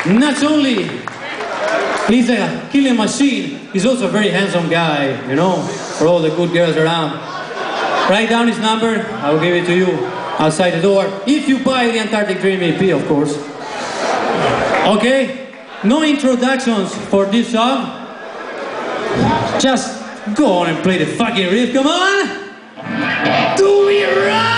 Not only he's a killing machine, he's also a very handsome guy, you know, for all the good girls around. Write down his number, I will give it to you outside the door. If you buy the Antarctic Dream EP, of course. Okay? No introductions for this song. Just go on and play the fucking riff, come on! Do we rock?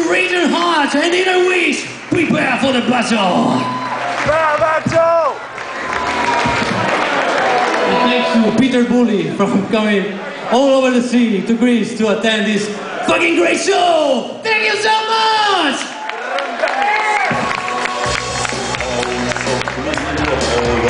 raise your hearts and inner wish. Prepare for the battle. And thanks to Peter Bully from coming all over the sea to Greece to attend this fucking great show. Thank you so much.